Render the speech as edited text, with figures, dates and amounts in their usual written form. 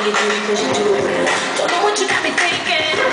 you do it 'cause you do it well. Don't know what you got me thinking.